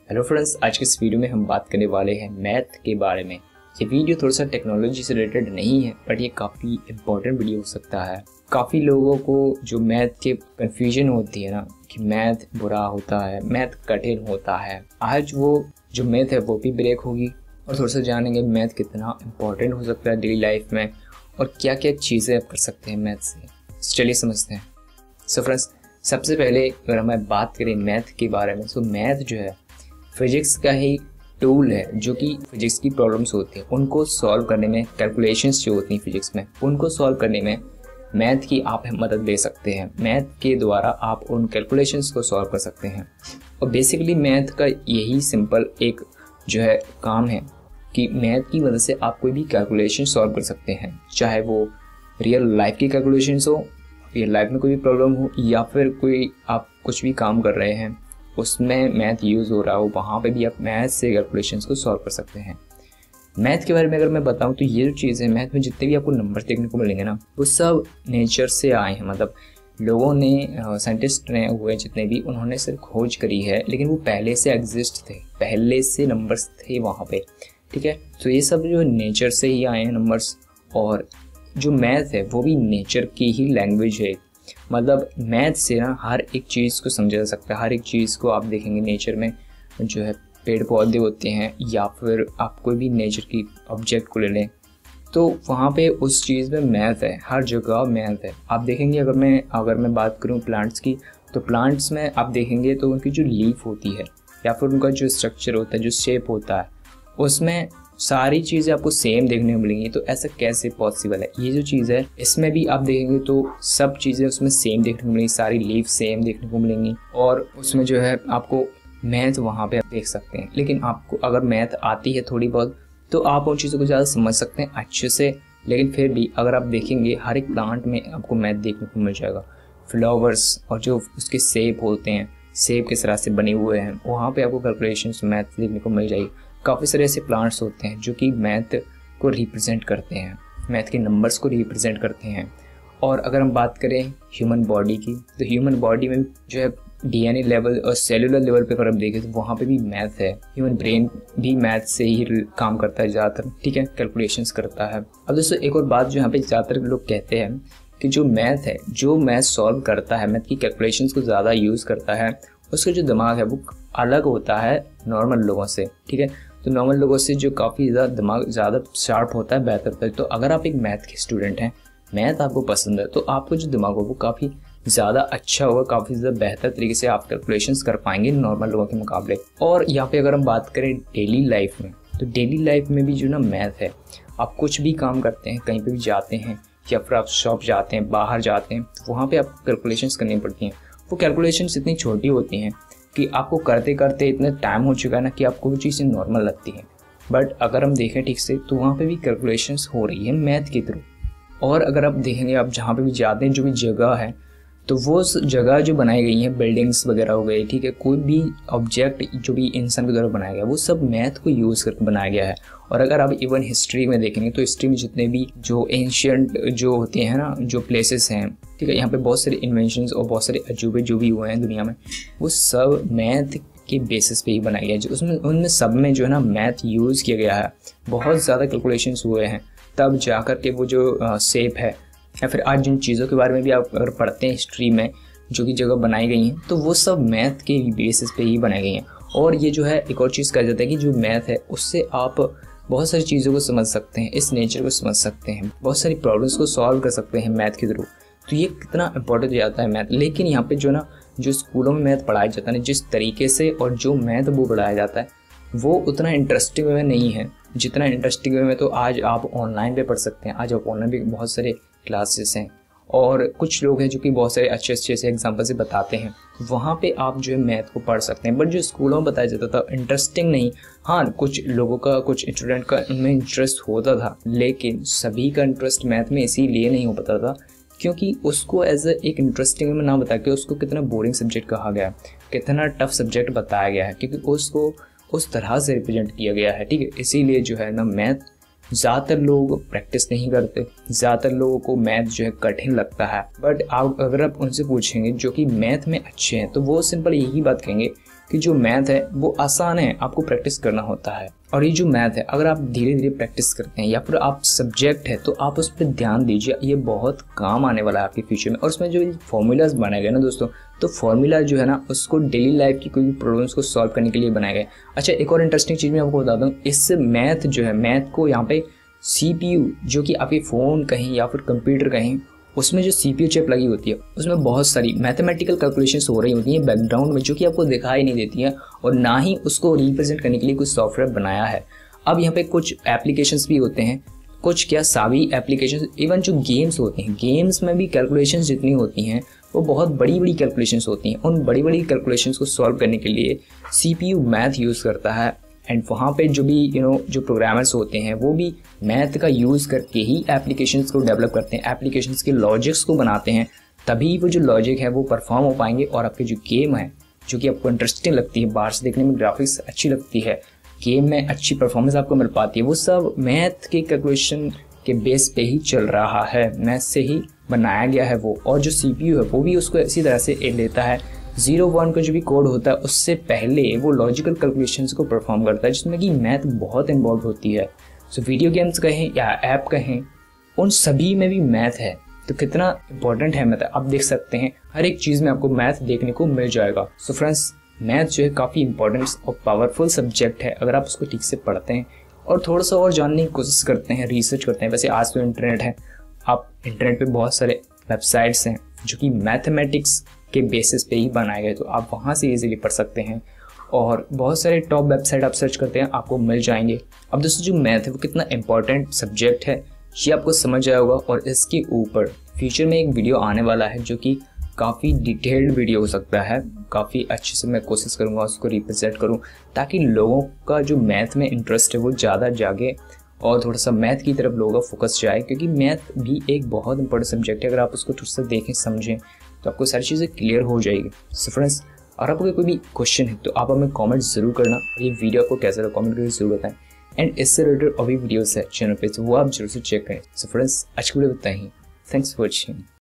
Hello friends, आज के इस वीडियो में हम बात करने वाले हैं मैथ के बारे में। ये वीडियो थोड़ा सा टेक्नोलॉजी से रिलेटेड नहीं है, बट ये काफ़ी इम्पोर्टेंट वीडियो हो सकता है। काफ़ी लोगों को जो मैथ के कन्फ्यूजन होती है ना कि मैथ बुरा होता है, मैथ कठिन होता है, आज वो जो मैथ है वो भी ब्रेक होगी और थोड़ा सा जानेंगे मैथ कितना इम्पोर्टेंट हो सकता है डेली लाइफ में और क्या क्या चीज़ें आप कर सकते हैं मैथ से। चलिए समझते हैं। सो फ्रेंड्स, सबसे पहले अगर हमें बात करें मैथ के बारे में, तो मैथ जो है फिजिक्स का ही टूल है जो कि फिजिक्स की प्रॉब्लम्स होती हैं उनको सॉल्व करने में, कैलकुलेशंस जो होती हैं फिजिक्स में उनको सॉल्व करने में मैथ की आप मदद ले सकते हैं। मैथ के द्वारा आप उन कैलकुलेशंस को सॉल्व कर सकते हैं। और बेसिकली मैथ का यही सिंपल एक जो है काम है कि मैथ की मदद से आप कोई भी कैलकुलेशन सॉल्व कर सकते हैं, चाहे वो रियल लाइफ की कैलकुलेशंस हो, रियल लाइफ में कोई भी प्रॉब्लम हो, या फिर कोई आप कुछ भी काम कर रहे हैं उसमें मैथ यूज़ हो रहा हो, वहाँ पे भी आप मैथ से कैलकुलेशंस को सॉल्व कर सकते हैं। मैथ के बारे में अगर मैं बताऊँ तो ये जो चीज़ है, मैथ में जितने भी आपको नंबर्स देखने को मिलेंगे ना, वो सब नेचर से आए हैं। मतलब लोगों ने, साइंटिस्ट ने हुए जितने भी, उन्होंने सिर्फ खोज करी है, लेकिन वो पहले से एग्जिस्ट थे, पहले से नंबर्स थे वहाँ पे, ठीक है। तो ये सब जो नेचर से ही आए हैं नंबर्स, और जो मैथ है वो भी नेचर की ही लैंग्वेज है। मतलब मैथ से ना हर एक चीज़ को समझा जा सकता है। हर एक चीज़ को आप देखेंगे नेचर में, जो है पेड़ पौधे होते हैं या फिर आप कोई भी नेचर की ऑब्जेक्ट को ले लें, तो वहाँ पे उस चीज़ में मैथ है, हर जगह मैथ है। आप देखेंगे अगर मैं बात करूँ प्लांट्स की, तो प्लांट्स में आप देखेंगे तो उनकी जो लीफ होती है या फिर उनका जो स्ट्रक्चर होता है, जो शेप होता है, उसमें सारी चीज़ें आपको सेम देखने को मिलेंगी। तो ऐसा कैसे पॉसिबल है? ये जो चीज़ है इसमें भी आप देखेंगे तो सब चीज़ें उसमें सेम देखने को मिलेंगी, सारी लीफ सेम देखने को मिलेंगी और उसमें जो है आपको मैथ वहाँ पे आप देख सकते हैं। लेकिन आपको अगर मैथ आती है थोड़ी बहुत तो आप उन चीज़ों को ज़्यादा समझ सकते हैं अच्छे से। लेकिन फिर भी अगर आप देखेंगे हर एक प्लांट में आपको मैथ देखने को मिल जाएगा। फ्लावर्स और जो उसके शेप होते हैं, शेप किस तरह से बने हुए हैं, वहाँ पे आपको कैलकुलेशंस मैथ देखने को मिल जाएगी। काफ़ी सारे ऐसे प्लांट्स होते हैं जो कि मैथ को रिप्रेजेंट करते हैं, मैथ के नंबर्स को रिप्रेजेंट करते हैं। और अगर हम बात करें ह्यूमन बॉडी की, तो ह्यूमन बॉडी में जो है डीएनए लेवल और सेलुलर लेवल पे अगर हम देखें तो वहाँ पे भी मैथ है। ह्यूमन ब्रेन भी मैथ से ही काम करता है ज़्यादातर, ठीक है, कैलकुलेशंस करता है। अब दोस्तों एक और बात जो यहाँ पे ज़्यादातर लोग कहते हैं कि जो मैथ है, जो मैथ सॉल्व करता है, मैथ की कैलकुलेशंस को ज़्यादा यूज़ करता है, उसका जो दिमाग है वो अलग होता है नॉर्मल लोगों से, ठीक है। तो नॉर्मल लोगों से जो काफ़ी ज़्यादा दिमाग ज़्यादा शार्प होता है, बेहतर होता है। तो अगर आप एक मैथ के स्टूडेंट हैं, मैथ आपको पसंद है, तो आपको जो दिमाग हो वो काफ़ी ज़्यादा अच्छा होगा, काफ़ी ज़्यादा बेहतर तरीके से आप कैलकुलेशंस कर पाएंगे नॉर्मल लोगों के मुकाबले। और यहाँ पे अगर हम बात करें डेली लाइफ में, तो डेली लाइफ में भी जो ना मैथ है, आप कुछ भी काम करते हैं, कहीं पर भी जाते हैं या फिर आप शॉप जाते हैं, बाहर जाते हैं, तो वहाँ पर आपको कैलकुलेशंस करनी पड़ती हैं। वो कैलकुलेशंस इतनी छोटी होती हैं कि आपको करते करते इतना टाइम हो चुका है ना कि आपको वो चीज़ें नॉर्मल लगती हैं। बट अगर हम देखें ठीक से तो वहाँ पे भी कैलकुलेशंस हो रही है मैथ के थ्रू। और अगर आप देखेंगे, आप जहाँ पे भी जाते हैं, जो भी जगह है, तो वो जगह जो बनाई गई हैं, बिल्डिंग्स वगैरह हो गई, ठीक है, कोई भी ऑब्जेक्ट जो भी इंसान के द्वारा बनाया गया वो सब मैथ को यूज़ करके बनाया गया है। और अगर आप इवन हिस्ट्री में देखेंगे तो हिस्ट्री में जितने भी जो एंशियंट जो होते हैं ना, जो प्लेसेस हैं, ठीक है, यहाँ पे बहुत सारे इन्वेंशंस और बहुत सारे अजूबे जो भी हुए हैं दुनिया में, वो सब मैथ के बेसिस पे ही बनाया गया है। जो उसमें उनमें सब में जो है ना मैथ यूज़ किया गया है, बहुत ज़्यादा कैलकुलेशंस हुए हैं, तब जा कर के वो जो शेप है, या फिर आज जिन चीज़ों के बारे में भी आप अगर पढ़ते हैं हिस्ट्री में, जो कि जगह बनाई गई हैं, तो वो सब मैथ के बेसिस पे ही बनाई गई हैं। और ये जो है एक और चीज़ कहा जाता है कि जो मैथ है उससे आप बहुत सारी चीज़ों को समझ सकते हैं, इस नेचर को समझ सकते हैं, बहुत सारी प्रॉब्लम्स को सॉल्व कर सकते हैं मैथ के थ्रू। तो ये कितना इंपॉर्टेंट हो जाता है मैथ। लेकिन यहाँ पे जो ना, जो स्कूलों में मैथ पढ़ाया जाता है ना, जिस तरीके से और जो मैथ वो पढ़ाया जाता है वो उतना इंटरेस्टिंग वे में नहीं है जितना इंटरेस्टिंग वे में तो आज आप ऑनलाइन पे पढ़ सकते हैं। आज आप ऑनलाइन भी बहुत सारे क्लासेस हैं और कुछ लोग हैं जो कि बहुत सारे अच्छे अच्छे से एग्जाम्पल से बताते हैं, वहाँ पे आप जो है मैथ को पढ़ सकते हैं। बट जो स्कूलों में बताया जाता था इंटरेस्टिंग नहीं, हाँ कुछ लोगों का, कुछ स्टूडेंट का इनमें इंटरेस्ट होता था, लेकिन सभी का इंटरेस्ट मैथ में इसीलिए नहीं हो पाता था क्योंकि उसको एज एक इंटरेस्टिंग में ना बता के उसको कितना बोरिंग सब्जेक्ट कहा गया है, कितना टफ सब्जेक्ट बताया गया है, क्योंकि उसको उस तरह से रिप्रेजेंट किया गया है, ठीक है। इसीलिए जो है ना मैथ ज़्यादातर लोग प्रैक्टिस नहीं करते, ज़्यादातर लोगों को मैथ जो है कठिन लगता है। बट आप अगर आप उनसे पूछेंगे जो कि मैथ में अच्छे हैं, तो वो सिंपल यही बात कहेंगे कि जो मैथ है वो आसान है, आपको प्रैक्टिस करना होता है। और ये जो मैथ है अगर आप धीरे धीरे प्रैक्टिस करते हैं या फिर आप सब्जेक्ट है तो आप उस पर ध्यान दीजिए, ये बहुत काम आने वाला है आपके फ्यूचर में। और उसमें जो फॉर्मूलाज बनाए गए ना दोस्तों, तो फॉर्मूला जो है ना उसको डेली लाइफ की कोई भी प्रॉब्लम्स को सॉल्व करने के लिए बनाए गए। अच्छा, एक और इंटरेस्टिंग चीज़ मैं आपको बता दूँ, इस मैथ जो है, मैथ को यहाँ पे CPU जो कि आपके फ़ोन कहीं या फिर कंप्यूटर कहीं, उसमें जो CPU चिप लगी होती है उसमें बहुत सारी मैथमेटिकल कैलकुलेशंस हो रही होती हैं बैकग्राउंड में, जो कि आपको दिखाई नहीं देती हैं और ना ही उसको रिप्रेजेंट करने के लिए कुछ सॉफ्टवेयर बनाया है। अब यहाँ पे कुछ एप्लीकेशंस भी होते हैं, कुछ क्या सभी एप्लीकेशंस, इवन जो गेम्स होते हैं, गेम्स में भी कैलकुलेशंस जितनी होती हैं वो बहुत बड़ी बड़ी कैलकुलेशंस होती हैं। उन बड़ी बड़ी कैलकुलेशंस को सॉल्व करने के लिए CPU मैथ यूज़ करता है। एंड वहाँ पे जो भी जो प्रोग्रामर्स होते हैं वो भी मैथ का यूज़ करके ही एप्लीकेशंस को डेवलप करते हैं, एप्लीकेशंस के लॉजिक्स को बनाते हैं, तभी वो जो लॉजिक है वो परफॉर्म हो पाएंगे और आपकी जो गेम है जो कि आपको इंटरेस्टिंग लगती है, बाहर से देखने में ग्राफिक्स अच्छी लगती है, गेम में अच्छी परफॉर्मेंस आपको मिल पाती है, वो सब मैथ के कैलकुलेशन के बेस पे ही चल रहा है, मैथ से ही बनाया गया है वो। और जो CPU है वो भी उसको इसी तरह से लेता है, 0-1 का जो भी कोड होता है उससे पहले वो लॉजिकल कैलकुलेशंस को परफॉर्म करता है, जिसमें कि मैथ बहुत इन्वॉल्व होती है। सो वीडियो गेम्स कहें या ऐप कहें, उन सभी में भी मैथ है। तो कितना इंपॉर्टेंट है मैथ, आप देख सकते हैं हर एक चीज़ में आपको मैथ देखने को मिल जाएगा। सो फ्रेंड्स, मैथ जो है काफ़ी इंपॉर्टेंट और पावरफुल सब्जेक्ट है अगर आप उसको ठीक से पढ़ते हैं और थोड़ा सा और जानने की कोशिश करते हैं, रिसर्च करते हैं। वैसे आज तो इंटरनेट है, आप इंटरनेट पे बहुत सारे वेबसाइट्स हैं जो कि मैथमेटिक्स के बेसिस पे ही बनाए गए, तो आप वहाँ से इजीली पढ़ सकते हैं और बहुत सारे टॉप वेबसाइट आप सर्च करते हैं आपको मिल जाएंगे। अब दोस्तों, जो मैथ है वो कितना इंपॉर्टेंट सब्जेक्ट है ये आपको समझ आया होगा और इसके ऊपर फ्यूचर में एक वीडियो आने वाला है जो कि काफ़ी डिटेल्ड वीडियो हो सकता है। काफ़ी अच्छे से मैं कोशिश करूँगा उसको रिप्रेजेंट करूँ ताकि लोगों का जो मैथ में इंटरेस्ट है वो ज़्यादा जागे और थोड़ा सा मैथ की तरफ लोगों का फोकस जाए, क्योंकि मैथ भी एक बहुत इंपॉर्टेंट सब्जेक्ट है। अगर आप उसको थोड़ा सा देखें समझें तो आपको सारी चीज़ें क्लियर हो जाएगी। सो फ्रेंड्स, और आपको कोई भी क्वेश्चन है तो आप हमें कमेंट ज़रूर करना, ये वीडियो आपको कैसा लगा कमेंट करके ज़रूर बताएं। एंड इससे रिलेटेड और भी वीडियोस है चैनल पे, तो वो आप जरूर से चेक करें। सो फ्रेंड्स, आज की वीडियो बताएं। Thanks for watching.